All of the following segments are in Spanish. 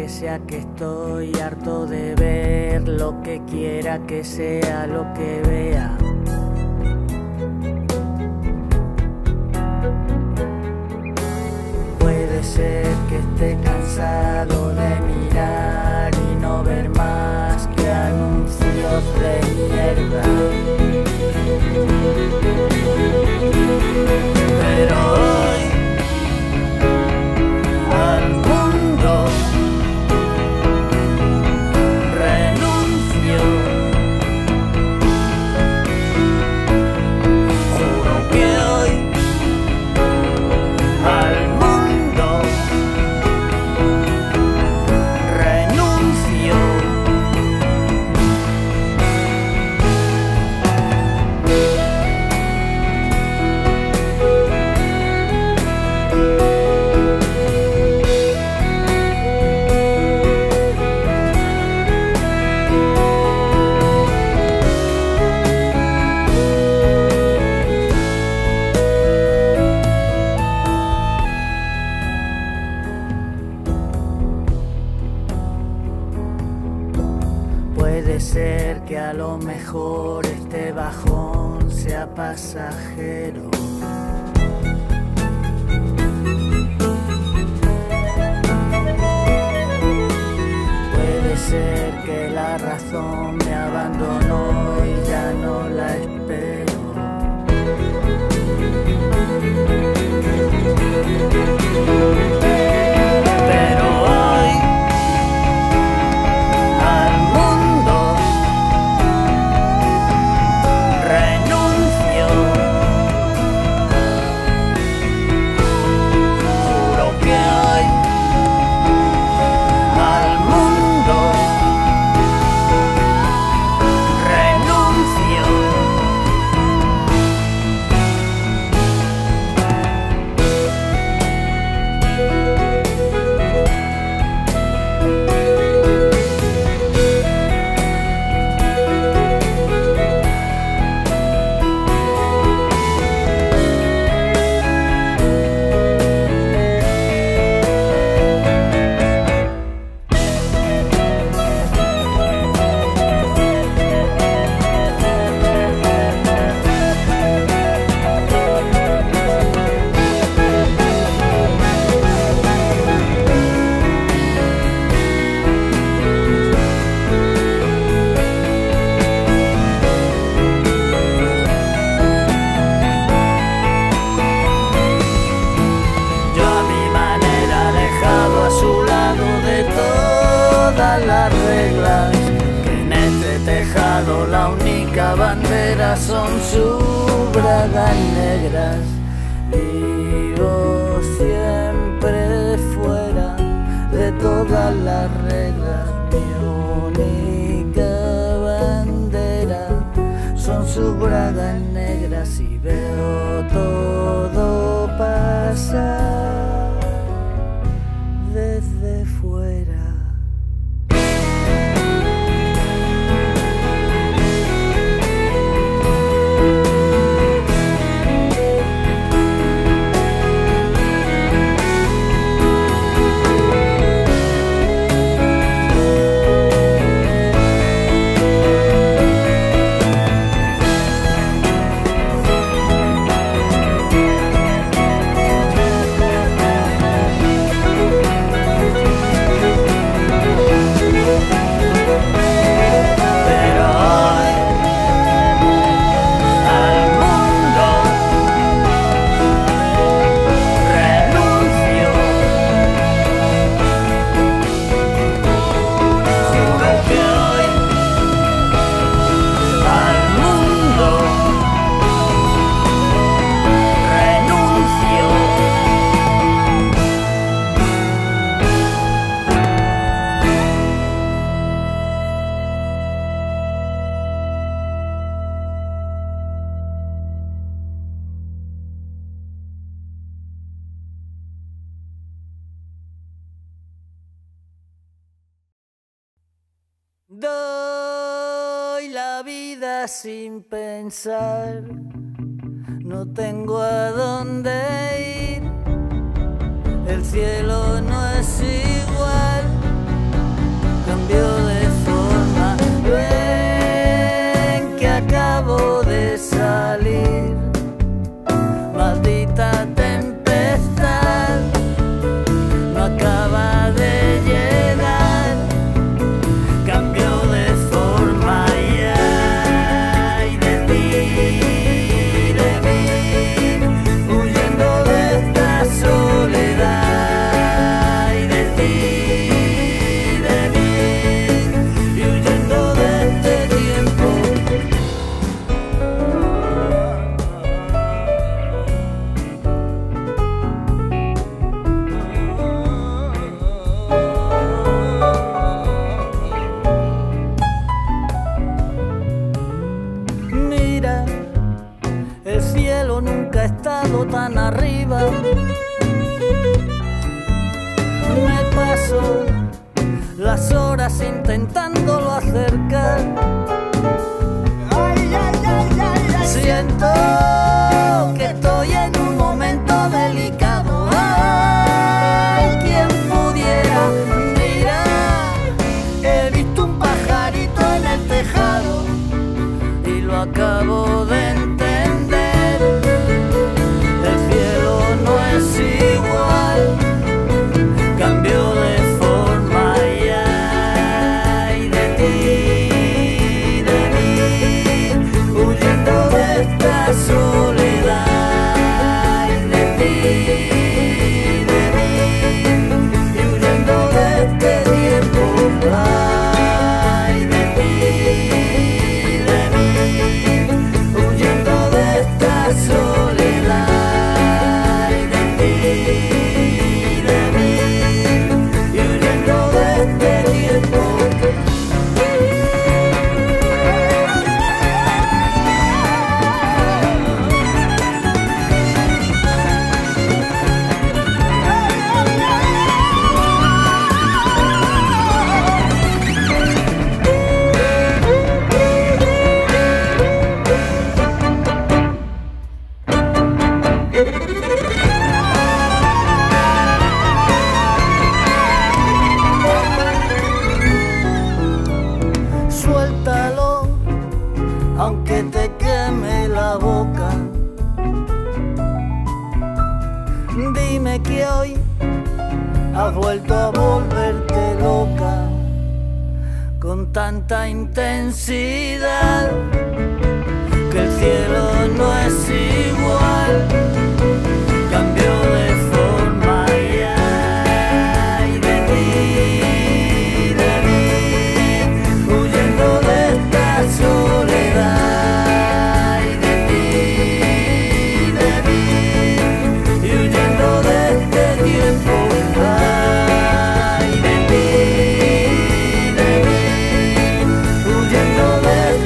que sea que estoy harto de ver lo que quiera que sea lo que vea. Puede ser que esté cansado de mirar y no ver más que anuncios de mierda. Pero hoy al mundo renuncio. Juro que hoy al mundo renuncio. Puede ser que a lo mejor este bajón sea pasajero. Puede ser que la razón me abandonó y ya no la espero. Pero hoy al mundo renuncio. Juro que hoy al mundo renuncio. Yo a mi manera alejado a su lado de todas las reglas, que en este tejado la única bandera son sus bragas negras. Vivo siempre fuera de todas las reglas, mi única bandera son sus bragas negras y veo todo pasar desde fuera. Pero hoy al mundo renuncio. Juro que hoy al mundo renuncio. Doy la vida sin pensar, no tengo a dónde ir, el cielo no es igual cambió de forma. Ven que acabo de salir, maldita tempestad, no acaba de llegar, cambió de forma y ay de ti, de mí, huyendo de esta soledad, y de ti, de mí, y huyendo de este tiempo. Mira, el cielo nunca ha estado tan arriba. Me paso las horas intentándolo acercar. Siento que estoy en un momento delicado. Ay, quien pudiera mirar. He visto un pajarito en el tejado y lo acabo de entender. El cielo no es igual, cambió de forma y ay de ti, de mí, huyendo de esta soledad, y de ti, de mí, y huyendo de este tiempo. Ay de ti, de mí, huyendo de esta soledad, y de ti, de mí, y huyendo de este tiempo. Suéltalo, aunque te queme la boca. Dime que hoy has vuelto a volverte loca con tanta intensidad, que el cielo no es igual, cambió de forma y ay de ti, de mí, huyendo de esta soledad, y de ti, de mí, y huyendo de este tiempo. Ay de ti, de mí, huyendo de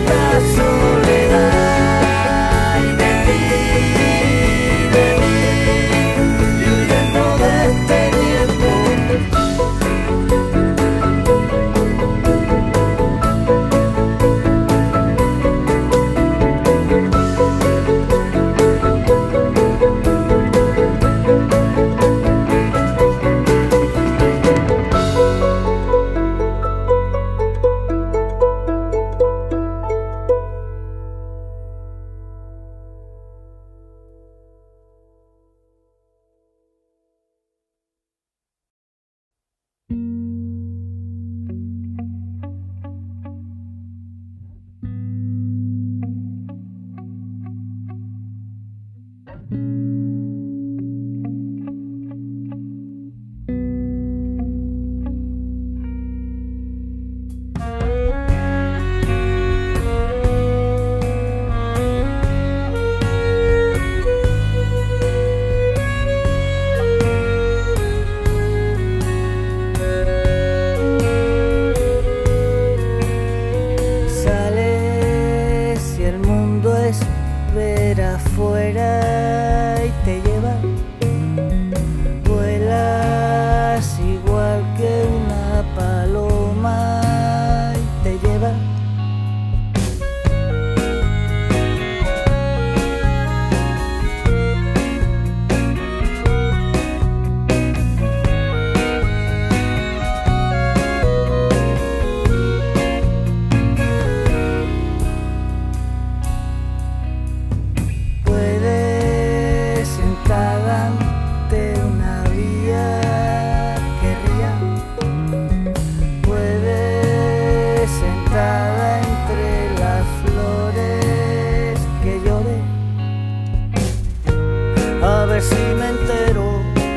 ver si me entero,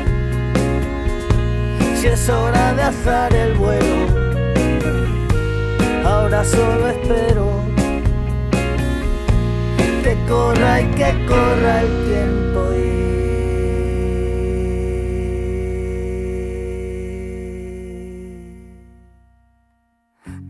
si es hora de alzar el vuelo. Ahora solo espero que corra y que corra el tiempo y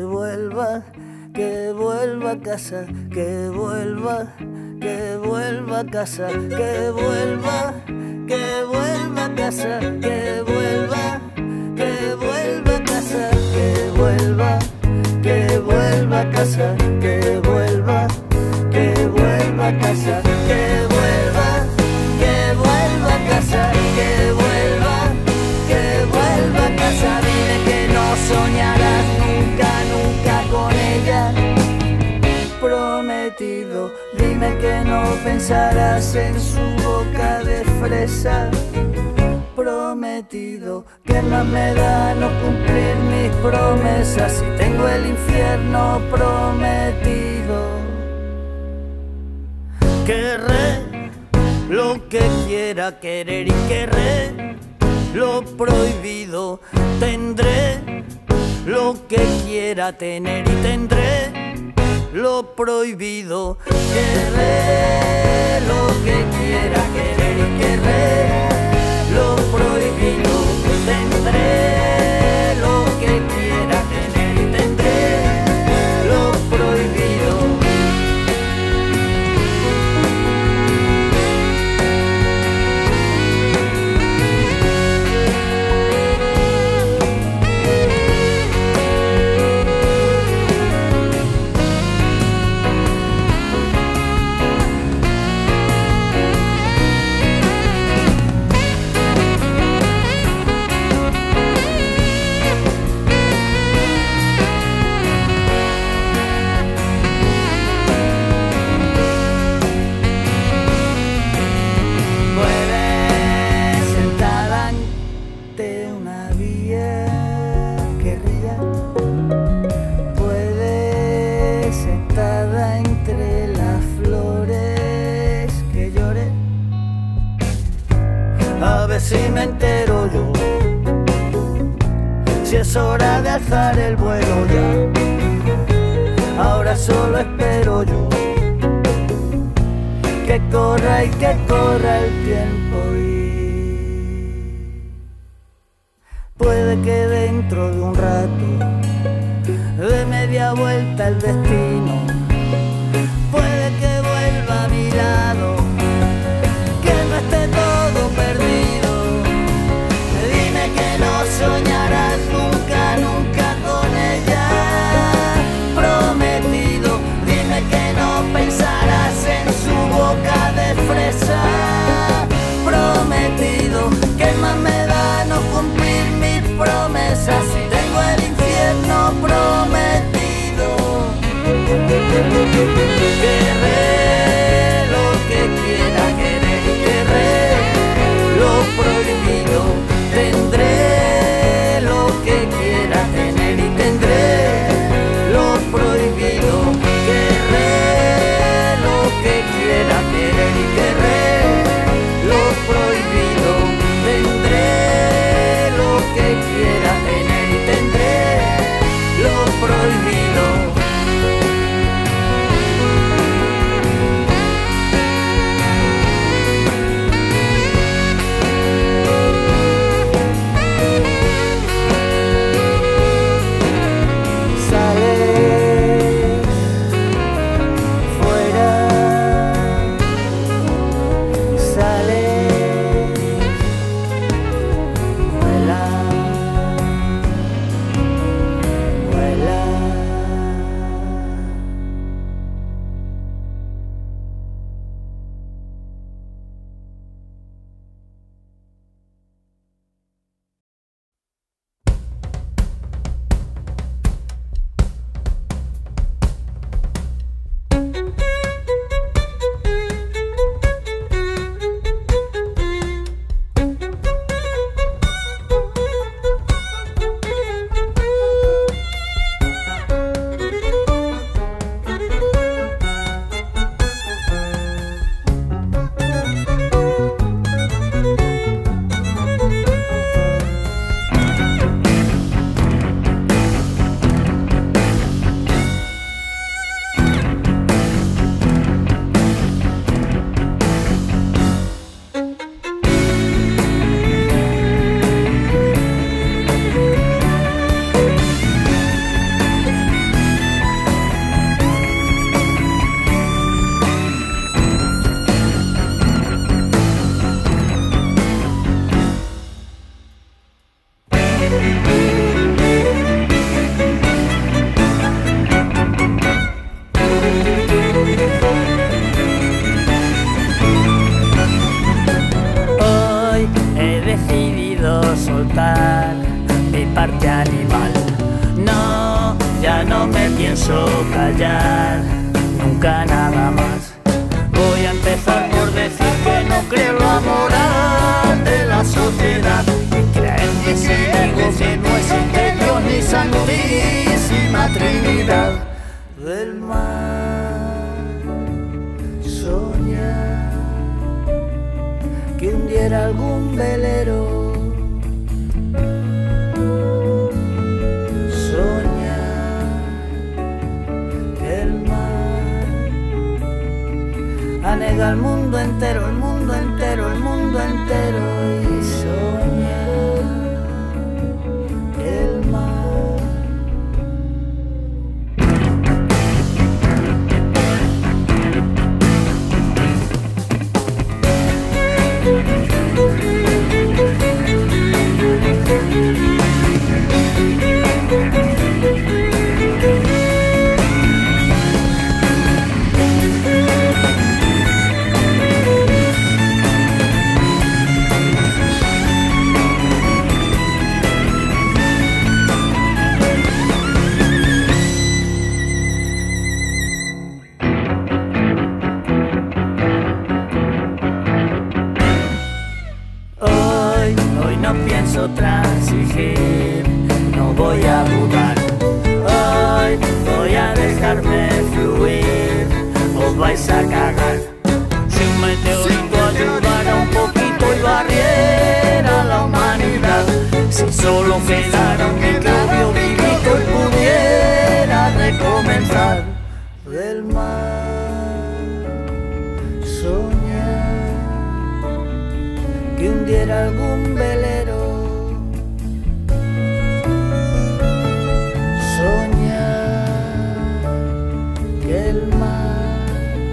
que vuelva a casa, que vuelva a casa, que vuelva a casa, que vuelva a casa, que vuelva a casa, que vuelva a casa, que vuelva a casa, que vuelva a casa. Dile que no soñarás nunca con ella, prometido. Dime que no pensarás en su boca de fresa, prometido. Que más me da no cumplir mis promesas si tengo el infierno prometido. Querré lo que quiera querer y querré lo prohibido. Tendré lo que quiera tener y tendré lo prohibido. Querré lo que quiera querer y querré lo prohibido. Tendré lo que quiera tener y tendré lo prohibido. Si me entero yo, si es hora de alzar el vuelo ya. Ahora solo espero yo que corra y que corra el tiempo y puede que dentro de un rato de media vuelta el destino, puede que vuelva a mi lado, que no esté todo perdido. Que no soñarás nunca con ella, prometido. Dime que no pensarás en su boca de fresa, prometido. Que más me da no cumplir mis promesas si tengo el infierno prometido. pienso callar nunca nada más. Voy a empezar por decir que no creo en la moral de la sociedad, que creer en ese amigo que no existe Dios ni Santísima Trinidad del mar. Soñar que hundiera algún velero, soñar que el mar anega el mundo entero, el mundo entero, el mundo entero, y soñar que el mar. Hoy no pienso transigir, no voy a dudar. Hoy voy a dejarme fluir, os vais a cagar. Si un meteorito ayudara un poquito y barriera la humanidad, si solo quedara un microbio vivito y pudiera recomenzar del mar. Soñar que hundiera algún velero, soñar que el mar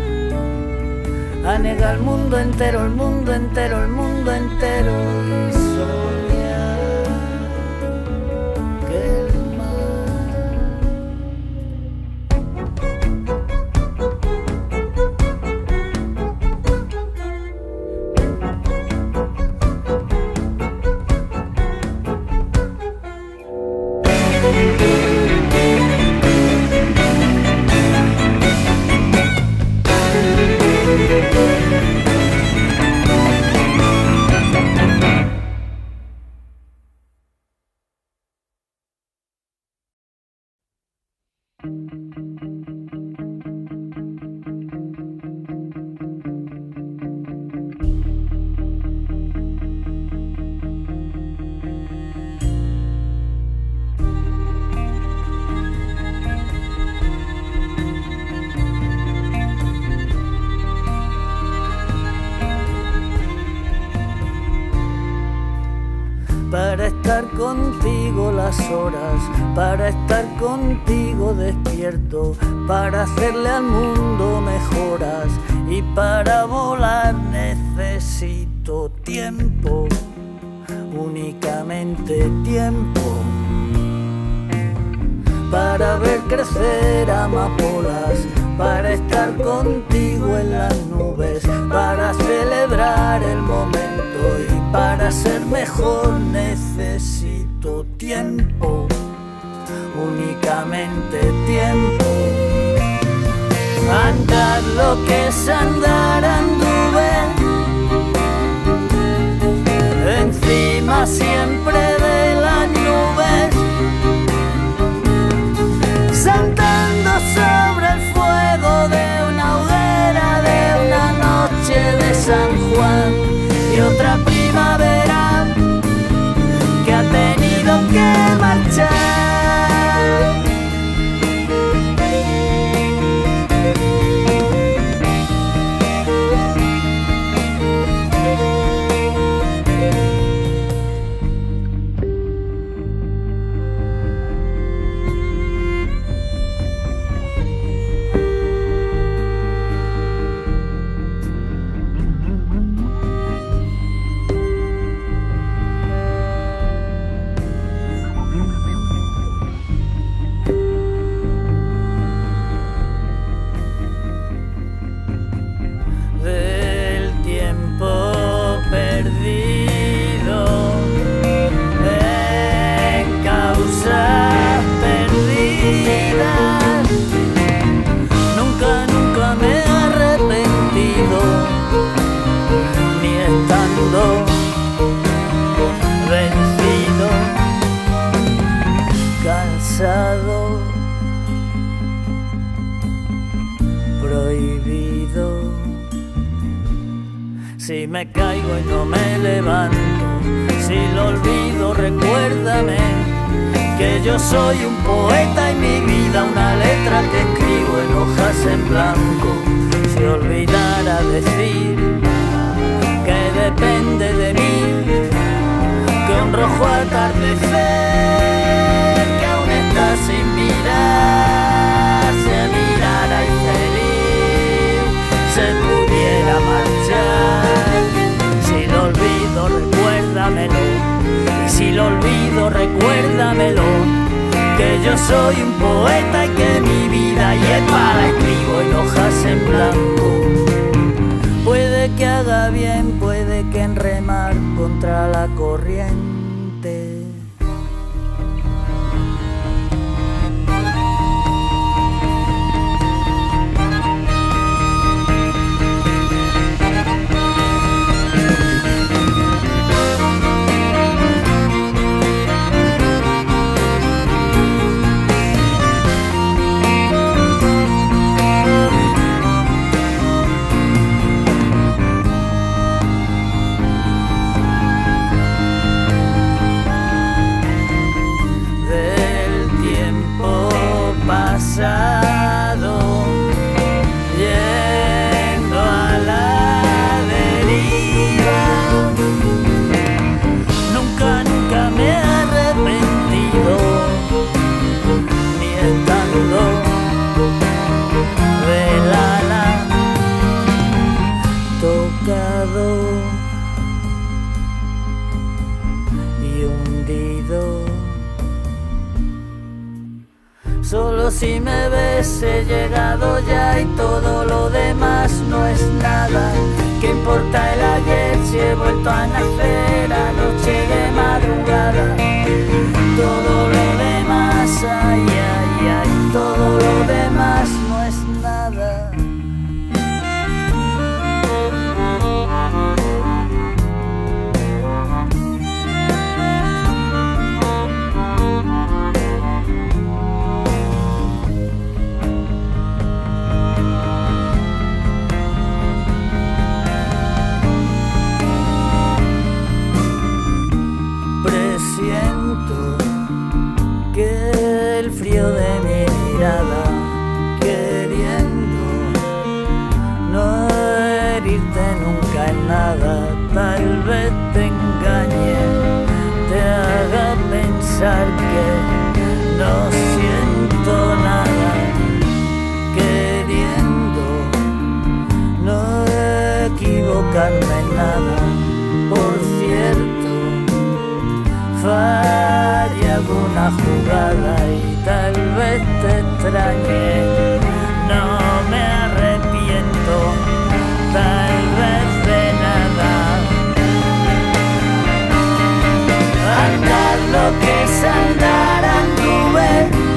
anega el mundo entero, el mundo entero, el mundo entero, y soñar que el para estar contigo las horas, para estar contigo despierto, para hacerle al mundo mejoras, y para volar necesito tiempo, únicamente tiempo, para ver crecer amapolas, para estar contigo en las nubes, para celebrar el momento, y para ser mejor necesito tiempo, únicamente tiempo. Andar lo que es andar anduve, encima siempre de las nubes, saltando sobre el fuego de una hoguera, de una noche de San Juan, y otra primavera que ha tenido que marchar. Si me caigo y no me levanto, si lo olvido, recuérdame que yo soy un poeta y mi vida una letra que escribo en hojas en blanco. Si olvidara decir que depende de mí, que un rojo atardecer que aún está sin mirar se mirara y feliz se pudiera marchar. Si lo olvido, recuérdamelo, y si lo olvido, recuérdamelo, que yo soy un poeta y que mi vida y espada escribo en hojas en blanco. Puede que haga bien, puede que en remar contra la corriente. Yendo a la deriva, nunca me he arrepentido, ni estando del ala tocado y hundido. Solo si me ves he llegado ya y todo lo demás no es nada. ¿Qué importa el ayer si he vuelto a nacer anoche de madrugada? Todo lo demás, ay, ay, ay, todo lo demás no es nada. Que el frío de mi mirada, queriendo no herirte nunca en nada, tal vez te engañe, te haga pensar que no siento nada, queriendo no equivocarme en nada. Por cierto, falla alguna jugada y tal vez te extrañe, no me arrepiento, tal vez de nada. Andar lo que es andar anduve,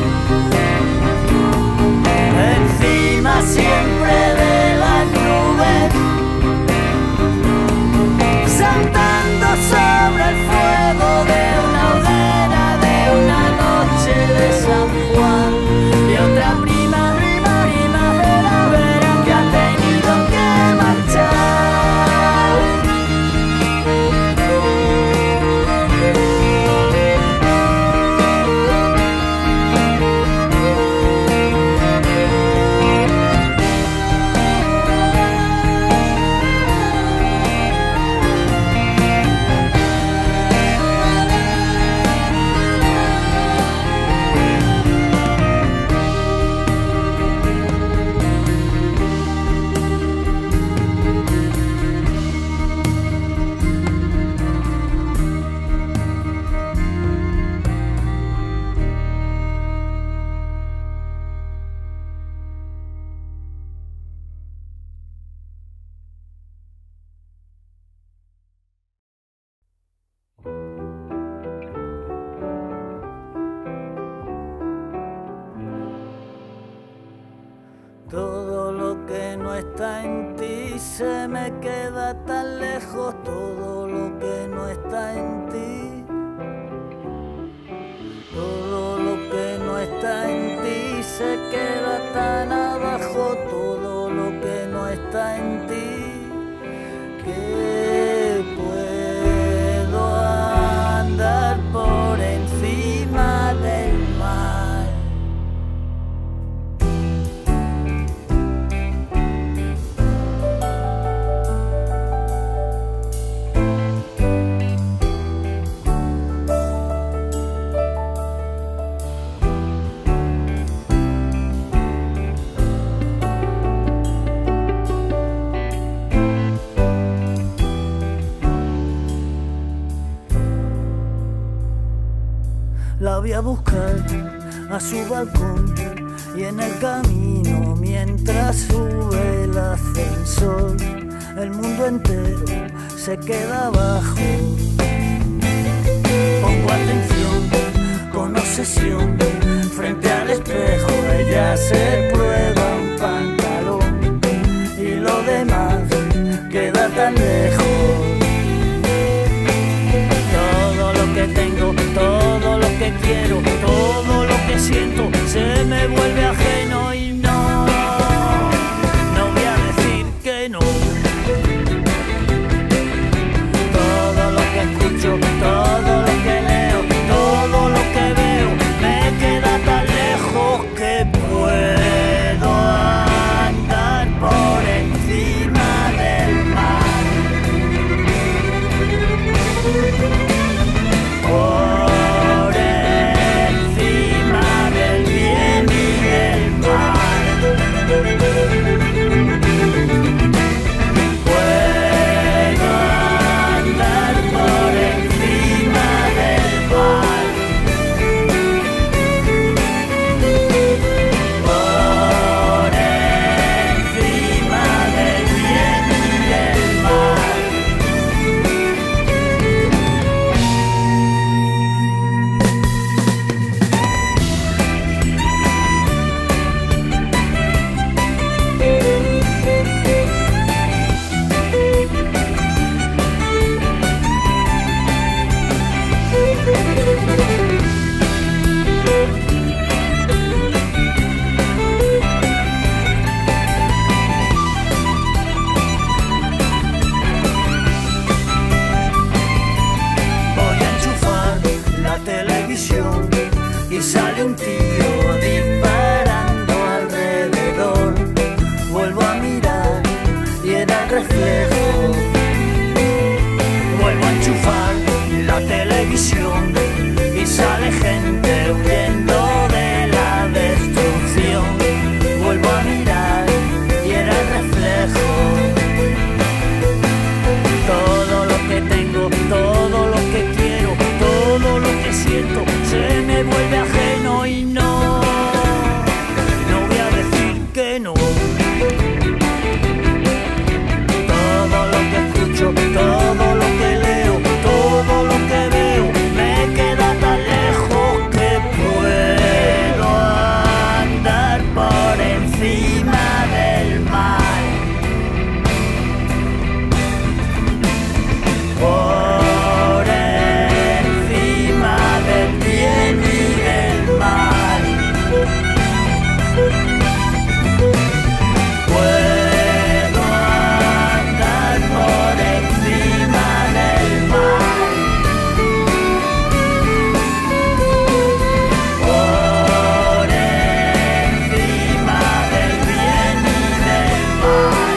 encima siempre de las nubes, saltando sobre el fuego de una hoguera, de una noche de San Juan, y otra primavera que ha tenido que marchar. Todo lo que no está en ti se me queda tan lejos, todo lo que no está en ti, todo lo que no está en ti se queda tan abajo, todo lo que no está en ti, que voy a buscar a su balcón y en el camino, mientras sube el ascensor, el mundo entero se queda abajo. Pongo atención con obsesión frente al espejo, ella se prueba un pantalón y lo demás queda tan lejos. Todo lo que tengo, todo lo que quiero, todo lo que siento se me vuelve ajeno y no voy a decir que no. Todo lo que escucho, todo lo que leo, todo lo que veo me queda tan lejos que puedo andar por encima del mar. Por encima del bien y del mal. Puedo andar por encima del mal. Por encima del bien y del mal. Voy a enchufar la televisión y sale un tío disparando alrededor. Vuelvo a mirar y era el reflejo. Vuelvo a enchufar la televisión y sale gente huyendo de la destrucción. Vuelvo a mirar y era el reflejo. Todo lo que tengo, todo lo que quiero, todo lo que siento se me vuelve ajeno y no voy a decir que no. Todo lo que escucho, todo lo que leo, todo lo que veo me queda tan lejos que puedo andar por encima del mal. Por encima del bien y del mal. Puedo andar por encima del mal. Por encima del bien y del mal.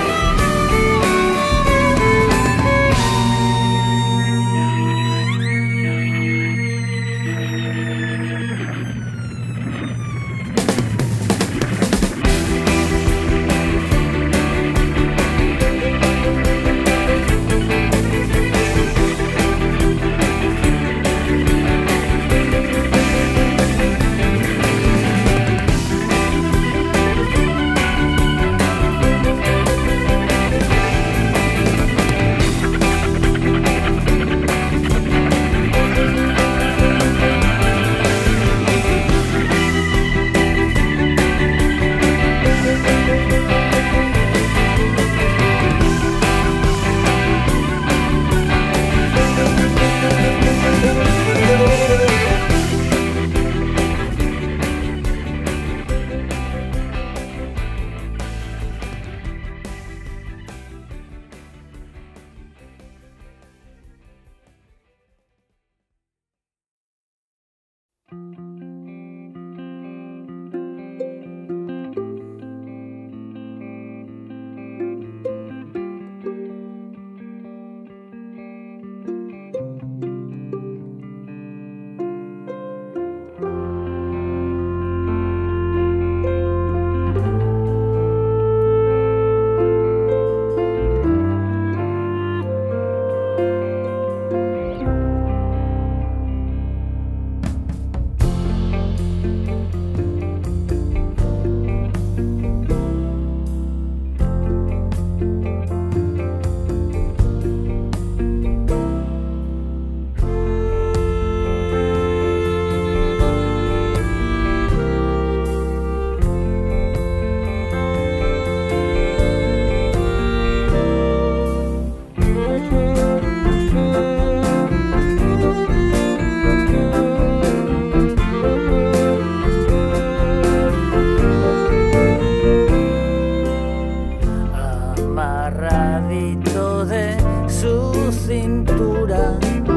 agarradito de su cintura,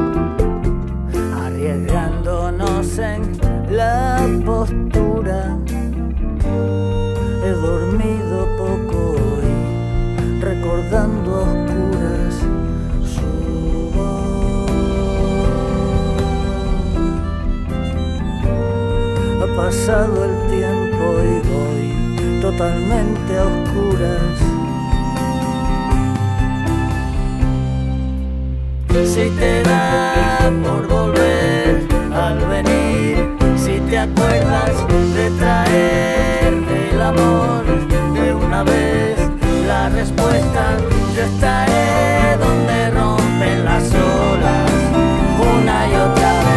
arriesgándonos en la postura. He dormido poco hoy, recordando a oscuras su voz. Ha pasado el tiempo y voy totalmente a oscuras. Si te da por volver al venir, si te acuerdas de traer el amor de una vez, la respuesta: yo estaré donde rompen las olas una y otra vez.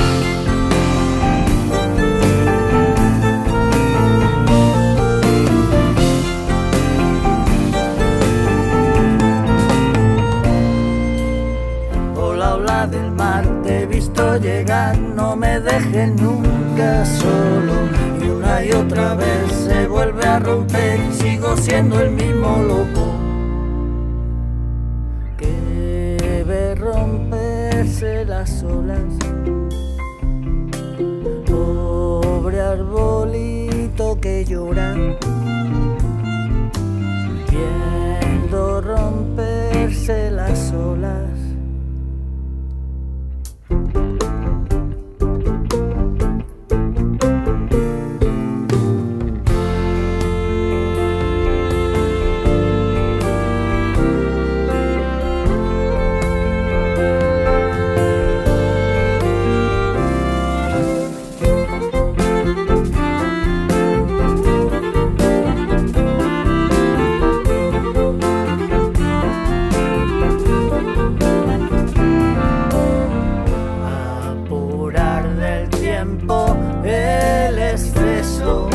Hola del mar, te he visto llegar, no me dejes nunca solo. Y una y otra vez se vuelve a romper y sigo siendo el mismo loco que ve romperse las olas. Pobre arbolito que llora, viendo romperse las olas. El exceso,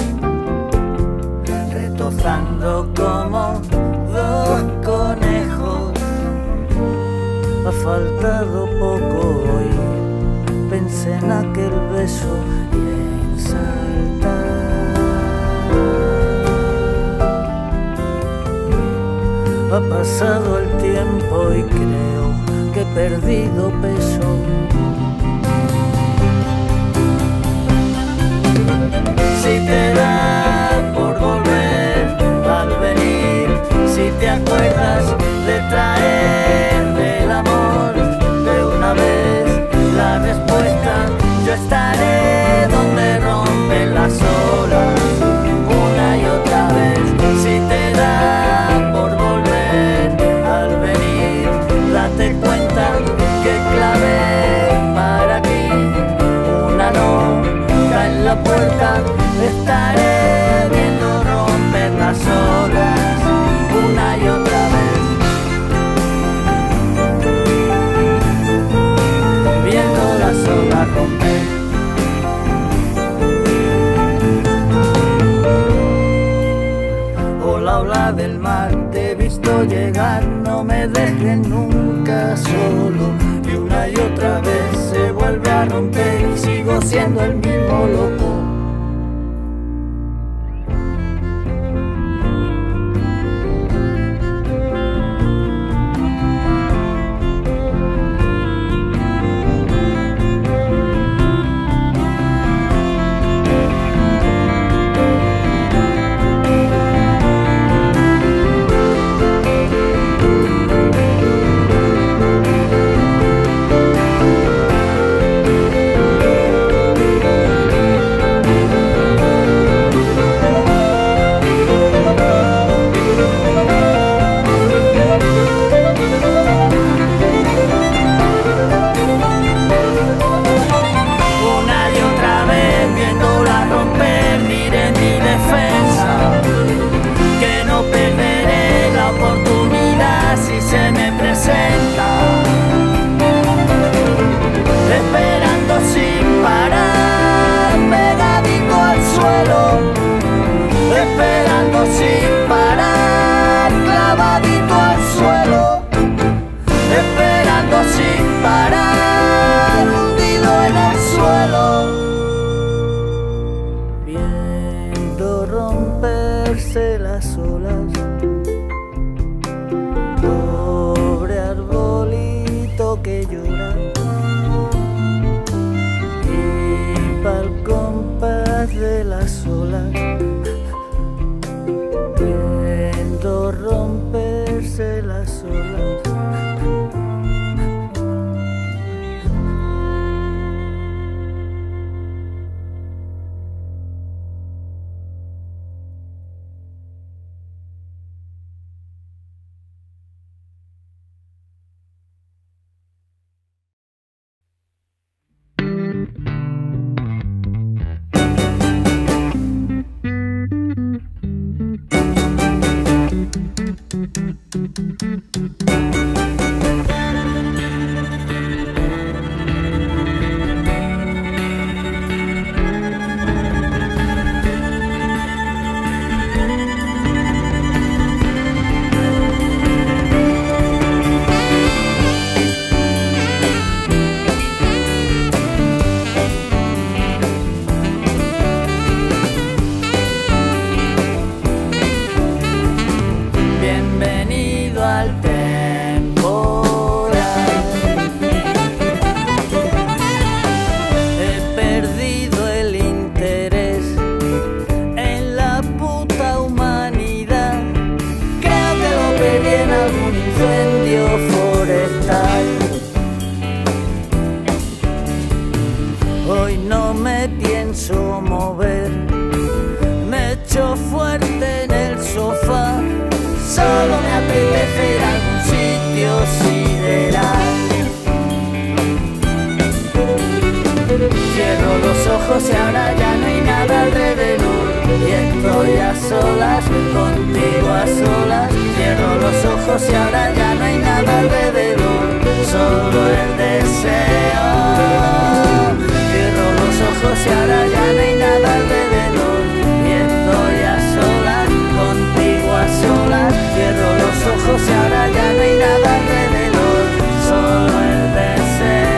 retozando como dos conejos. Ha faltado poco hoy, pensé en aquel beso y en saltar. Ha pasado el tiempo y creo que he perdido peso. Si te da por volver al venir, si te acuerdas de traer el amor de una vez, la respuesta: yo estaré donde rompen las olas una y otra vez. Si te da por volver al venir, date cuenta que clave para ti una nota en la puerta. Estaré viendo romper las olas una y otra vez, viendo las olas romper. Hola, ola del mar, te he visto llegar, no me dejes nunca solo. Y una y otra vez se vuelve a romper y sigo siendo el mismo loco. Viendo romperse las olas solo me apetece ir a algún sitio sideral. Cierro los ojos y ahora ya no hay nada alrededor, y estoy a solas, contigo a solas. Cierro los ojos y ahora ya no hay nada alrededor, solo el deseo. Cierro los ojos y ahora ya no hay nada alrededor, y estoy a solas, contigo a solas. Cierro los ojos y ahora ya no hay nada alrededor, solo el deseo.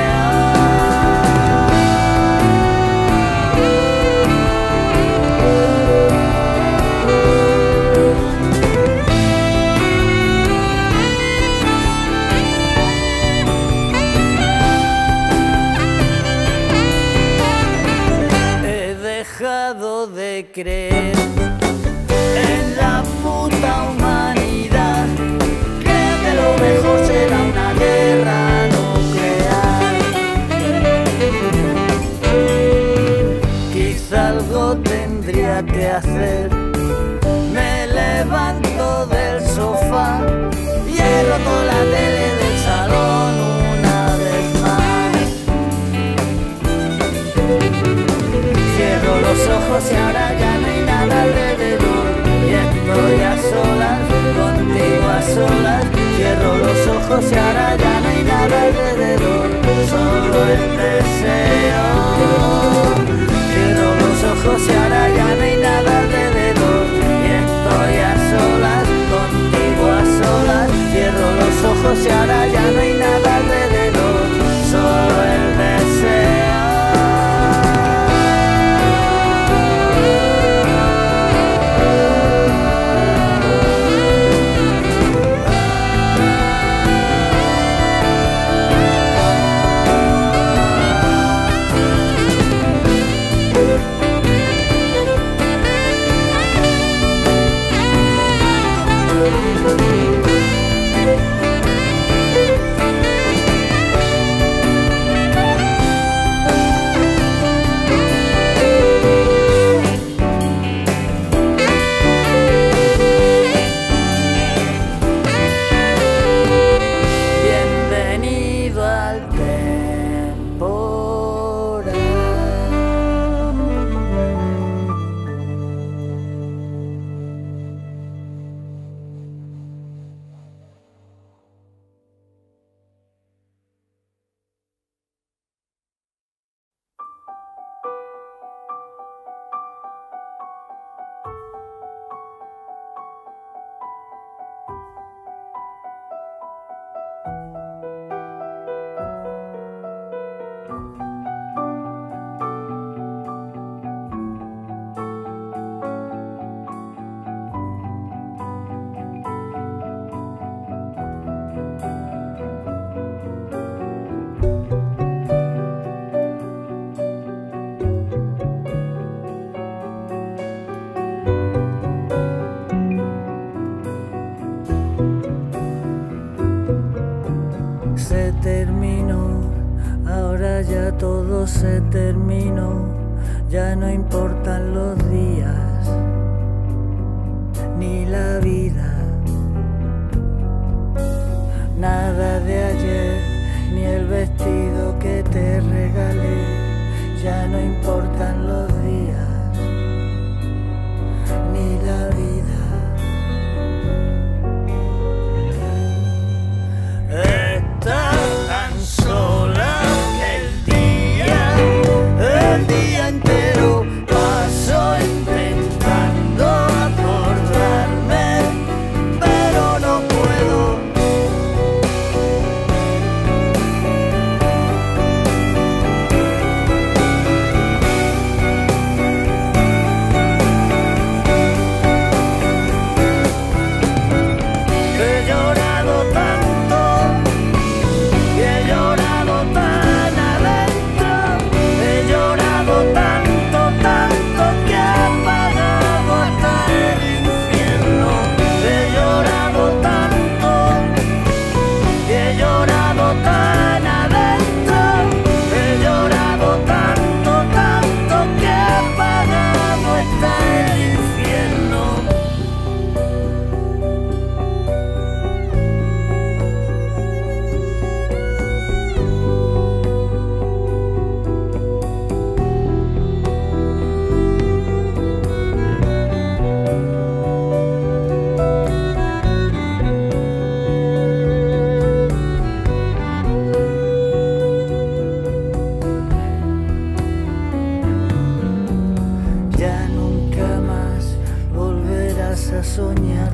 De creer en la puta humanidad, creo que lo mejor será una guerra nuclear. Quizá algo tendría que hacer, me levanto del sofá y he roto la tele del salón una vez más. Cierro los ojos y ahora ya no hay nada alrededor, y estoy a solas, contigo a solas. Cierro los ojos y ahora ya no hay nada alrededor, solo el deseo. Cierro los ojos y ahora ya no hay nada alrededor, y estoy a solas, contigo a solas. Cierro los ojos y ahora ya no hay nada alrededor, solo el deseo. Todo se terminó, ya no importan los días ni la vida, nada de ayer ni el vestido que te regalé, ya no importan los días ni la vida. Estás tan sola el día entero paso intentando acordarme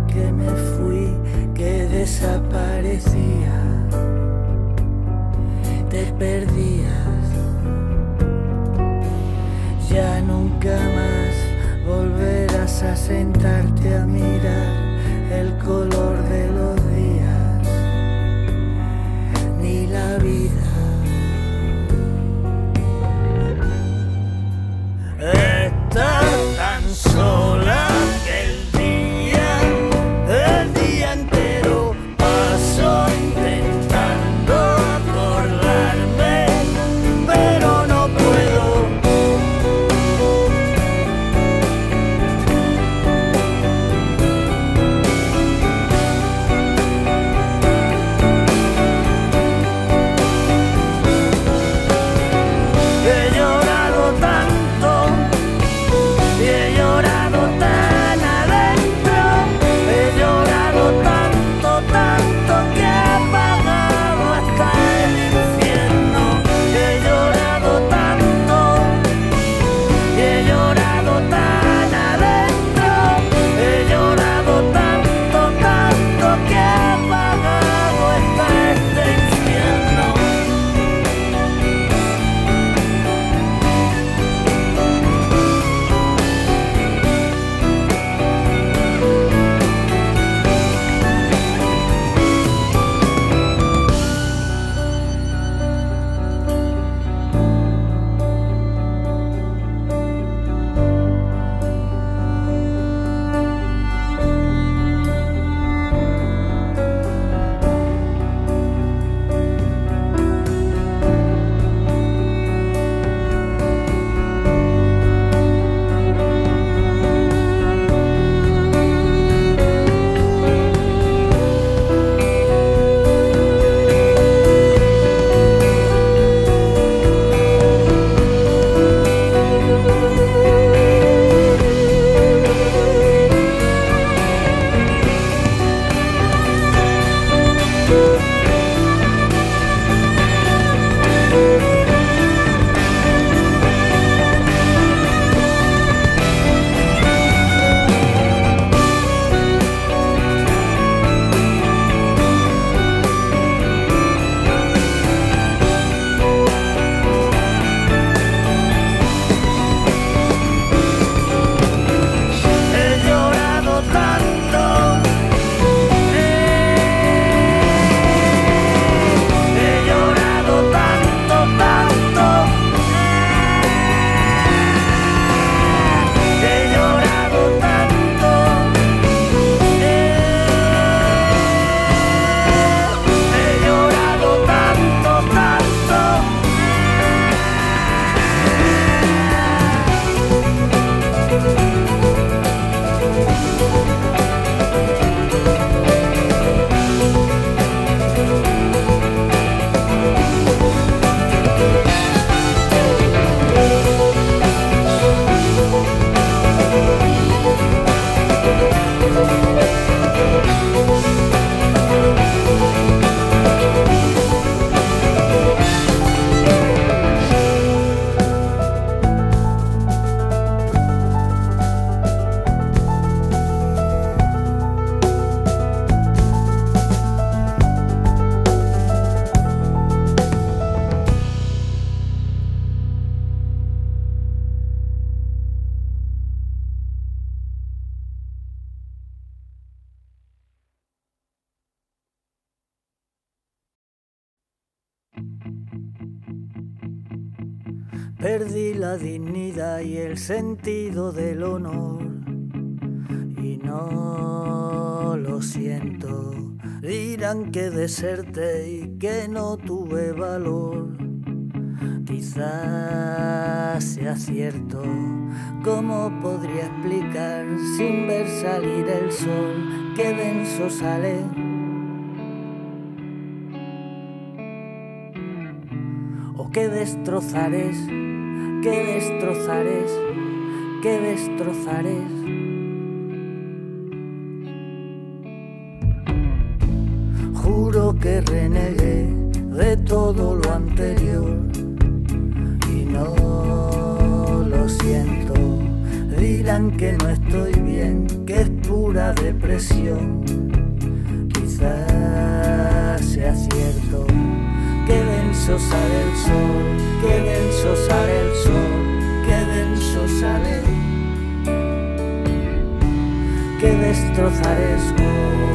que me fui, que desaparecía, te perdías. Ya nunca más volverás a sentarte a mirar el color de los días, ni la vida. Estás tan sola que el día entero paso intentando acordarme, pero no puedo. He llorado tanto y he llorado tan adentro, he llorado tanto, tanto que he pagado hasta el infierno. He llorado tanto y he llorado tan adentro, he llorado tanto, tanto que he pagado hasta este infierno. Perdí la dignidad y el sentido del honor y no lo siento. Dirán que deserté y que no tuve valor. Quizás sea cierto. ¿Cómo podría explicar sin ver salir el sol qué denso sale? ¿O qué destrozares? ¿Qué destrozares? ¿Qué destrozares? Juro que renegué de todo lo anterior y no lo siento. Dirán que no estoy bien, que es puro pura depresión. Quizás sea cierto que denso sale el sol, que denso sale el sol, que denso sale, que destrozar es